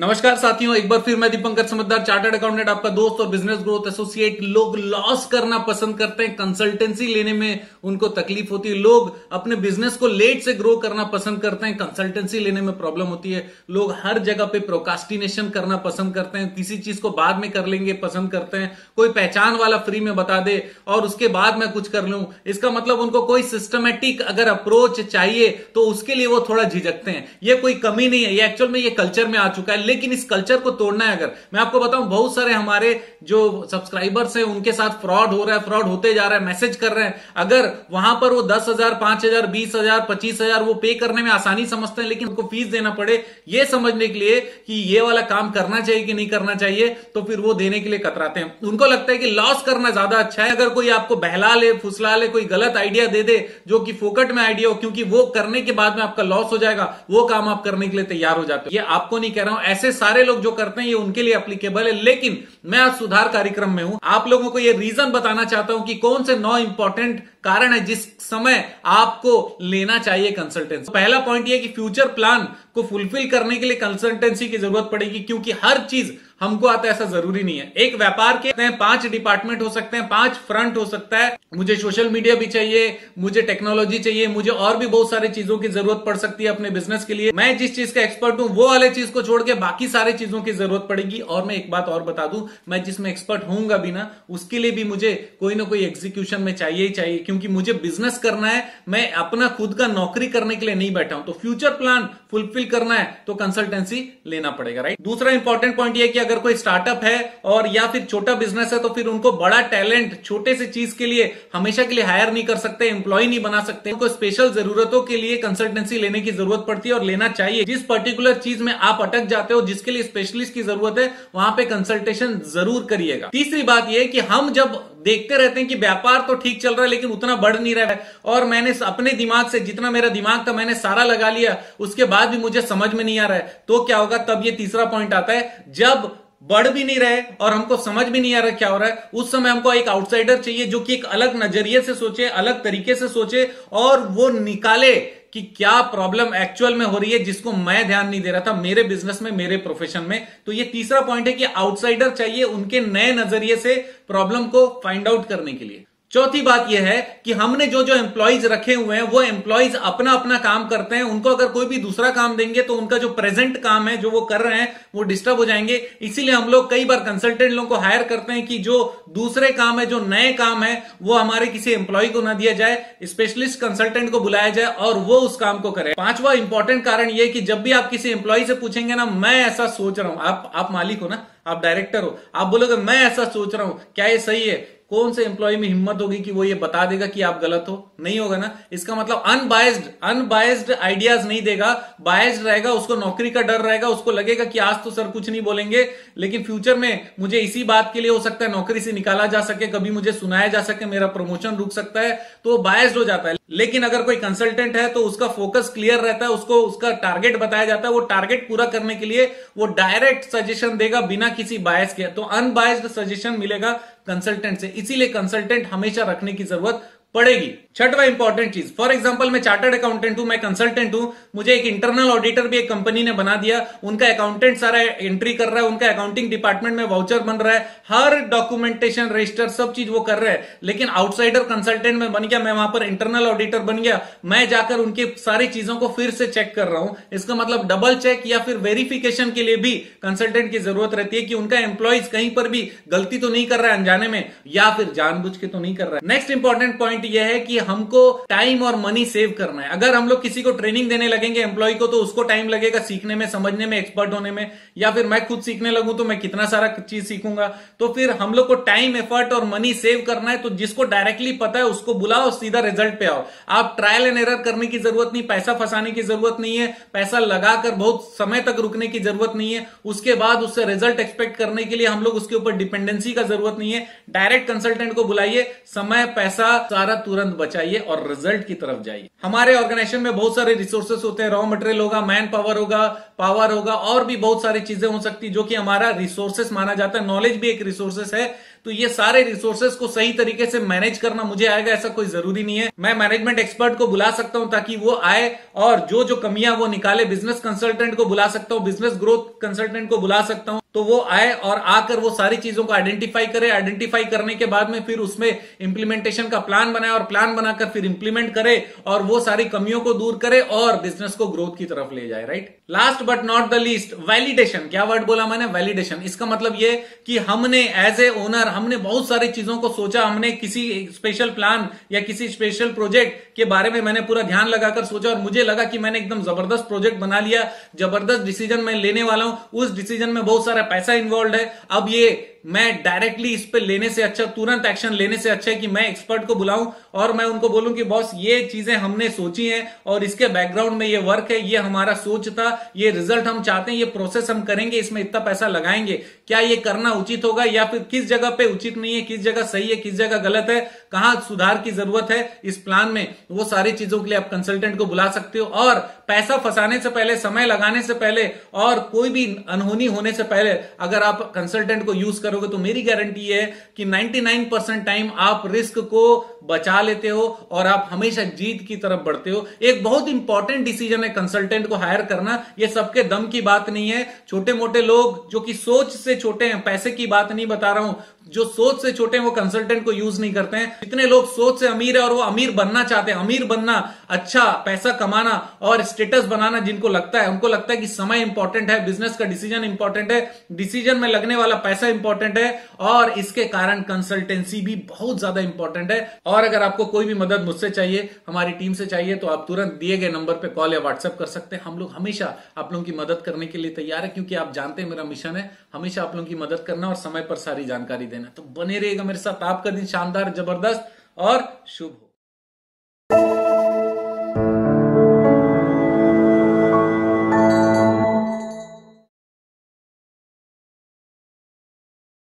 नमस्कार साथियों, एक बार फिर मैं दीपंकर समझदार, चार्टर्ड अकाउंटेंट, आपका दोस्त और बिजनेस ग्रोथ एसोसिएट। लोग लॉस करना पसंद करते हैं, कंसल्टेंसी लेने में उनको तकलीफ होती है। लोग अपने बिजनेस को लेट से ग्रो करना पसंद करते हैं, कंसल्टेंसी लेने में प्रॉब्लम होती है। लोग हर जगह पे प्रोकास्टिनेशन करना पसंद करते हैं, किसी चीज को बाद में कर लेंगे पसंद करते हैं। कोई पहचान वाला फ्री में बता दे और उसके बाद मैं कुछ कर लूं, इसका मतलब उनको कोई सिस्टमेटिक अगर अप्रोच चाहिए तो उसके लिए वो थोड़ा झिझकते हैं। ये कोई कमी नहीं है, ये एक्चुअल में ये कल्चर में आ चुका है। लेकिन इस कल्चर को तोड़ना है। अगर मैं आपको बताऊं, बहुत सारे हमारे जो सब्सक्राइबर्स हैं उनके साथ फ्रॉड हो रहा है, फ्रॉड होते जा रहा है, मैसेज कर रहे हैं। अगर वहां पर वो 10,000, 5,000, 20,000, 25,000 वो पे करने में आसानी समझते हैं, लेकिन उनको फीस देना पड़े ये समझने के लिए कि ये वाला काम करना चाहिए कि नहीं करना चाहिए, तो फिर वो देने के लिए कतराते हैं। उनको लगता है कि लॉस करना ज्यादा अच्छा है। अगर कोई आपको बहला ले, फुसला ले, कोई गलत आइडिया दे दे जो कि फोकट में आइडिया हो, क्योंकि वो करने के बाद में आपका लॉस हो जाएगा, वो काम आप करने के लिए तैयार हो जाते हो। ये आपको नहीं कह रहा हूं, ऐसे सारे लोग जो करते हैं ये उनके लिए एप्लीकेबल है। लेकिन मैं आज सुधार कार्यक्रम में हूं, आप लोगों को ये रीजन बताना चाहता हूं कि कौन से 9 इंपॉर्टेंट कारण है जिस समय आपको लेना चाहिए कंसल्टेंसी। पहला पॉइंट ये कि फ्यूचर प्लान को फुलफिल करने के लिए कंसल्टेंसी की जरूरत पड़ेगी, क्योंकि हर चीज हमको आता है ऐसा जरूरी नहीं है। एक व्यापार के 5 डिपार्टमेंट हो सकते हैं, 5 फ्रंट हो सकता है। मुझे सोशल मीडिया भी चाहिए, मुझे टेक्नोलॉजी चाहिए, मुझे और भी बहुत सारी चीजों की जरूरत पड़ सकती है अपने बिजनेस के लिए। मैं जिस चीज का एक्सपर्ट हूं वो वाले चीज को छोड़ के बाकी सारी चीजों की जरूरत पड़ेगी। और मैं एक बात और बता दूं, मैं जिसमें एक्सपर्ट होऊंगा भी ना, उसके लिए भी मुझे कोई ना कोई एग्जीक्यूशन में चाहिए ही चाहिए, क्योंकि मुझे बिजनेस करना है। मैं अपना खुद का नौकरी करने के लिए नहीं बैठा हूं। तो फ्यूचर प्लान फुलफिल करना है तो कंसल्टेंसी लेना पड़ेगा, राइट। दूसरा इंपॉर्टेंट पॉइंट यह कि अगर कोई स्टार्टअप है और या फिर छोटा बिजनेस है, तो फिर उनको बड़ा टैलेंट छोटे से चीज के लिए हमेशा के लिए हायर नहीं कर सकते, एम्प्लॉय नहीं बना सकते। उनको स्पेशल जरूरतों के लिए कंसल्टेंसी लेने की जरूरत पड़ती है और लेना चाहिए। जिस पर्टिकुलर चीज में आप अटक जाते हो, जिसके लिए स्पेशलिस्ट की जरूरत है, वहां पे कंसल्टेशन जरूर करिएगा। तीसरी बात यह कि हम जब देखते रहते हैं कि व्यापार तो ठीक चल रहा है लेकिन उतना बढ़ नहीं रहा है, और मैंने अपने दिमाग से जितना मेरा दिमाग था मैंने सारा लगा लिया, उसके बाद भी मुझे समझ में नहीं आ रहा है, तो क्या होगा? तब ये तीसरा पॉइंट आता है, जब बढ़ भी नहीं रहे और हमको समझ भी नहीं आ रहा क्या हो रहा है, उस समय हमको एक आउटसाइडर चाहिए जो कि एक अलग नजरिए से सोचे, अलग तरीके से सोचे और वो निकाले कि क्या प्रॉब्लम एक्चुअल में हो रही है जिसको मैं ध्यान नहीं दे रहा था मेरे बिजनेस में, मेरे प्रोफेशन में। तो ये तीसरा पॉइंट है कि आउटसाइडर चाहिए उनके नए नजरिए से प्रॉब्लम को फाइंड आउट करने के लिए। चौथी बात यह है कि हमने जो जो एम्प्लॉइज रखे हुए हैं वो एम्प्लॉइज अपना अपना काम करते हैं। उनको अगर कोई भी दूसरा काम देंगे तो उनका जो प्रेजेंट काम है जो वो कर रहे हैं वो डिस्टर्ब हो जाएंगे। इसीलिए हम लोग कई बार कंसल्टेंट लोगों को हायर करते हैं कि जो दूसरे काम है, जो नए काम है, वो हमारे किसी एम्प्लॉय को ना दिया जाए, स्पेशलिस्ट कंसल्टेंट को बुलाया जाए और वो उस काम को करे। पांचवा इंपॉर्टेंट कारण यह कि जब भी आप किसी एम्प्लॉय से पूछेंगे ना, मैं ऐसा सोच रहा हूं, आप मालिक हो ना, आप डायरेक्टर हो, आप बोलोगे मैं ऐसा सोच रहा हूं, क्या ये सही है? कौन से एम्प्लॉय में हिम्मत होगी कि वो ये बता देगा कि आप गलत हो? नहीं होगा ना। इसका मतलब अनबायस्ड आइडियाज नहीं देगा, बायस्ड रहेगा, उसको नौकरी का डर रहेगा, उसको लगेगा कि आज तो सर कुछ नहीं बोलेंगे लेकिन फ्यूचर में मुझे इसी बात के लिए हो सकता है नौकरी से निकाला जा सके, कभी मुझे सुनाया जा सके, मेरा प्रमोशन रुक सकता है, तो वो बायस्ड हो जाता है। लेकिन अगर कोई कंसल्टेंट है तो उसका फोकस क्लियर रहता है, उसको उसका टारगेट बताया जाता है, वो टारगेट पूरा करने के लिए वो डायरेक्ट सजेशन देगा बिना किसी बायस के। तो अनबायस्ड सजेशन मिलेगा कंसल्टेंट से, इसीलिए कंसल्टेंट हमेशा रखने की जरूरत पड़ेगी। छठवां इंपॉर्टेंट चीज, फॉर एग्जांपल मैं चार्टर्ड अकाउंटेंट हूं, मैं कंसल्टेंट हूं, मुझे एक इंटरनल ऑडिटर भी एक कंपनी ने बना दिया, उनका अकाउंटेंट सारा एंट्री कर रहा है, उनका अकाउंटिंग डिपार्टमेंट में वाउचर बन रहा है, हर डॉक्यूमेंटेशन, रजिस्टर, सब चीज वो कर रहे हैं। लेकिन आउटसाइडर कंसल्टेंट में बन गया, मैं वहां पर इंटरनल ऑडिटर बन गया, मैं जाकर उनकी सारी चीजों को फिर से चेक कर रहा हूं। इसका मतलब डबल चेक या फिर वेरिफिकेशन के लिए भी कंसल्टेंट की जरूरत रहती है कि उनका एम्प्लॉइज कहीं पर भी गलती तो नहीं कर रहा है अनजाने में, या फिर जानबूझ के तो नहीं कर रहा है। नेक्स्ट इंपॉर्टेंट पॉइंट यह है कि हमको टाइम और मनी सेव करना है। अगर हम लोग किसी को ट्रेनिंग देने लगेंगे एम्प्लॉय को, तो उसको टाइम लगेगा सीखने में, समझने में, एक्सपर्ट होने में, या फिर मैं खुद सीखने लगूं तो मैं कितना सारा चीज सीखूंगा। तो फिर हम लोग को टाइम, एफर्ट और मनी सेव करना है। तो जिसको डायरेक्टली पता है उसको बुलाओ, सीधा रिजल्ट पे आओ। आप ट्रायल एंड एरर करने की जरूरत नहीं, पैसा फंसाने की जरूरत नहीं है, पैसा लगाकर बहुत समय तक रुकने की जरूरत नहीं है, उसके बाद उससे रिजल्ट एक्सपेक्ट करने के लिए हम लोग उसके ऊपर डिपेंडेंसी का जरूरत नहीं है। डायरेक्ट कंसल्टेंट को बुलाइए, समय, पैसा सारा तुरंत बचाइए और रिजल्ट की तरफ जाइए। हमारे ऑर्गेनाइजेशन में बहुत सारे रिसोर्सेस होते हैं, रॉ मटेरियल होगा, मैन पावर होगा और भी बहुत सारी चीजें हो सकती जो कि हमारा रिसोर्सेस माना जाता है। नॉलेज भी एक रिसोर्सेस है। तो ये सारे रिसोर्सेज को सही तरीके से मैनेज करना मुझे आएगा ऐसा कोई जरूरी नहीं है। मैं मैनेजमेंट एक्सपर्ट को बुला सकता हूं ताकि वो आए और जो जो कमियां वो निकाले। बिजनेस कंसल्टेंट को बुला सकता हूं, बिजनेस ग्रोथ कंसल्टेंट को बुला सकता हूं, तो वो आए और आकर वो सारी चीजों को आइडेंटिफाई करे। आइडेंटिफाई करने के बाद में फिर उसमें इंप्लीमेंटेशन का प्लान बनाए और प्लान बनाकर फिर इंप्लीमेंट करे और वो सारी कमियों को दूर करे और बिजनेस को ग्रोथ की तरफ ले जाए, right. Last but not the least, validation. क्या वर्ड बोला मैंने? वैलिडेशन। इसका मतलब ये कि हमने एज ए ओनर हमने बहुत सारी चीजों को सोचा, हमने किसी स्पेशल प्लान या किसी स्पेशल प्रोजेक्ट के बारे में मैंने पूरा ध्यान लगाकर सोचा और मुझे लगा कि मैंने एकदम जबरदस्त प्रोजेक्ट बना लिया, जबरदस्त डिसीजन मैं लेने वाला हूं, उस डिसीजन में बहुत सारा पैसा इन्वॉल्व है। अब ये मैं डायरेक्टली इस पे लेने से अच्छा, तुरंत एक्शन लेने से अच्छा है कि मैं एक्सपर्ट को बुलाऊं और मैं उनको बोलूं कि बॉस ये चीजें हमने सोची हैं और इसके बैकग्राउंड में ये वर्क है, ये हमारा सोच था, ये रिजल्ट हम चाहते हैं, ये प्रोसेस हम करेंगे, इसमें इतना पैसा लगाएंगे, क्या ये करना उचित होगा या फिर किस जगह पे उचित नहीं है, किस जगह सही है, किस जगह गलत है, कहां सुधार की जरूरत है इस प्लान में। वो सारी चीजों के लिए आप कंसल्टेंट को बुला सकते हो। और पैसा फंसाने से पहले, समय लगाने से पहले और कोई भी अनहोनी होने से पहले अगर आप कंसल्टेंट को यूज करोगे तो मेरी गारंटी है कि 99% टाइम आप रिस्क को बचा लेते हो और आप हमेशा जीत की तरफ बढ़ते हो। एक बहुत इंपॉर्टेंट डिसीजन है कंसल्टेंट को हायर करना। ये सबके दम की बात नहीं है। छोटे मोटे लोग जो कि सोच से छोटे हैं, पैसे की बात नहीं बता रहा हूं, जो सोच से छोटे हैं वो कंसल्टेंट को यूज नहीं करते हैं। जितने लोग सोच से अमीर है और वो अमीर बनना चाहते हैं, अमीर बनना, अच्छा पैसा कमाना और स्टेटस बनाना जिनको लगता है, उनको लगता है कि समय इंपॉर्टेंट है, बिजनेस का डिसीजन इंपॉर्टेंट है, डिसीजन में लगने वाला पैसा इंपॉर्टेंट है और इसके कारण कंसल्टेंसी भी बहुत ज्यादा इंपॉर्टेंट है। और अगर आपको कोई भी मदद मुझसे चाहिए, हमारी टीम से चाहिए, तो आप तुरंत दिए गए नंबर पर कॉल या व्हाट्सएप कर सकते हैं। हम लोग हमेशा आप लोगों की मदद करने के लिए तैयार है, क्योंकि आप जानते हैं मेरा मिशन है हमेशा आप लोगों की मदद करना और समय पर सारी जानकारी देना। तो बने रहिएगा मेरे साथ। आपका दिन शानदार, जबरदस्त और शुभ हो।